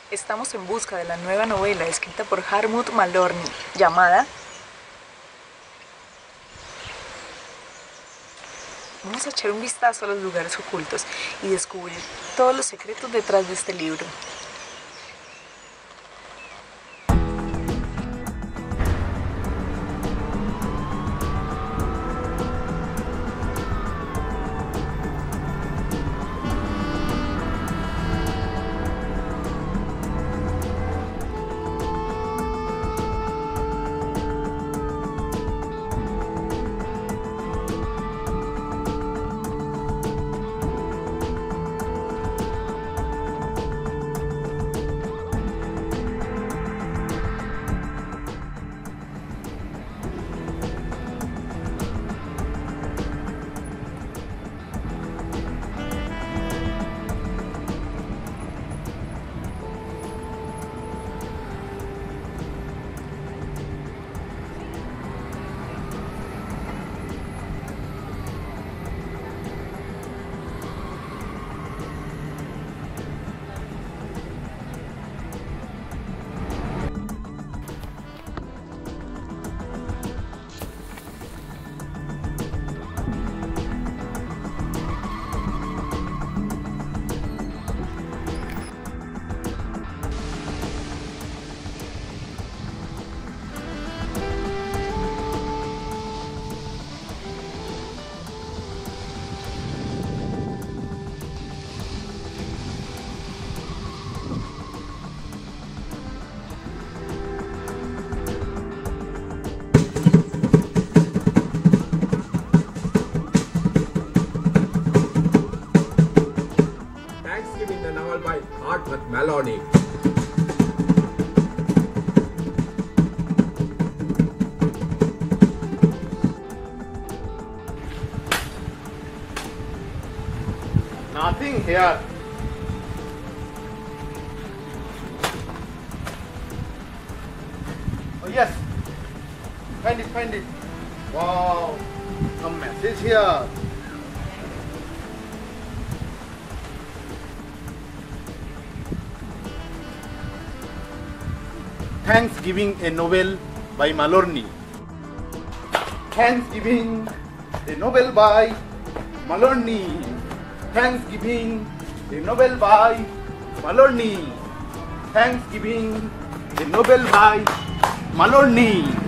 Estamos en busca de la nueva novela escrita por Hartmuth Malorny, llamada... Vamos a echar un vistazo a los lugares ocultos y descubrir todos los secretos detrás de este libro. Thanksgiving the novel by Hartmuth Malorny. Nothing here. Oh yes. Find it. Wow. A message here. Thanksgiving, a novel by Malorny. Thanksgiving, a novel by Malorny. Thanksgiving, a novel by Malorny. Thanksgiving, a novel by Malorny.